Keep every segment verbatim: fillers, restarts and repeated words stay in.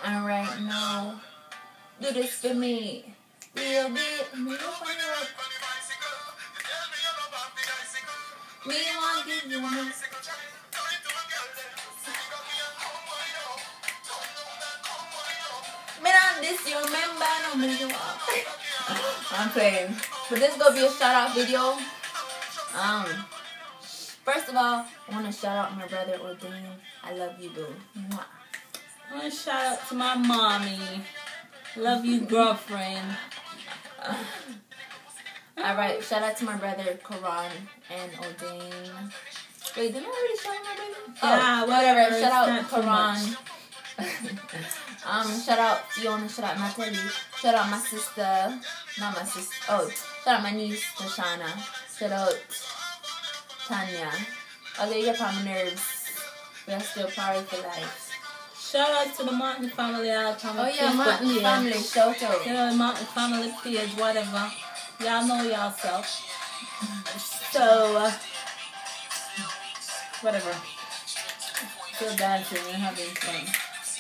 Alright, now. Do this for me. Real bit. Me want to give you one. Me not this, you remember? No, me do I'm playing. But this is gonna be a shout out video. Um, first of all, I want to shout out my brother Ordain. I love you, boo. Mwah. I want to shout out to my mommy. Love you, girlfriend. Uh, Alright, shout out to my brother Karan and Ordain. Wait, didn't I already shout out my brother? Yeah, oh, whatever. whatever. Shout out Karan. um, shout out Fiona, shout out Natalie, shout out my sister, not my sister, oh, shout out my niece, Tashana, shout out Tanya. Although you get on my nerves, we are still party for life. Shout out to the Martin family. I'll come oh yeah, Martin page. Family, shout out. You know, Martin family page, whatever. Y'all know yourself. So, uh, whatever. Still dancing and having fun.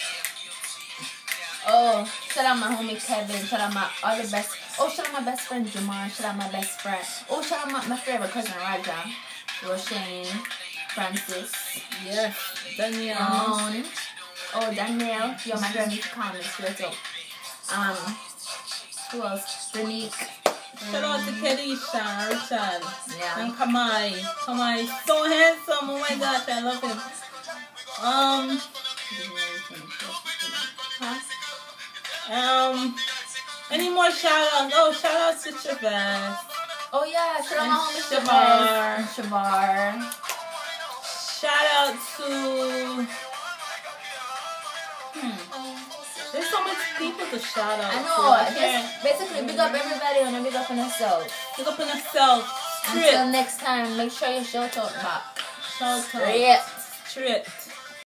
Oh, shout out my homie Kevin. Shout out my all the best. Oh, shout out my best friend Jamar. Shout out my best friend. Oh, shout out my, my favorite cousin Raja, Roshane, Francis. Yes, Danielle. Um, oh, Danielle. Yo, my girl needs to call me straight up. Um, who else? Renique. Shout out to Kedisha, Richard. Yeah. And Kamai. Kamai, so handsome. Oh my gosh, I love him. Um. Huh? Um. Any more shout outs? Oh, shout out to Shabazz. Oh yeah, shout out my homie Shabar. Shabar. Shout out to. Hmm. There's so much people to shout out. I know. To. Just basically big up everybody and big up on yourself. Big up on yourself. Until next time, make sure you shout out back. Shout out. Straight. Straight.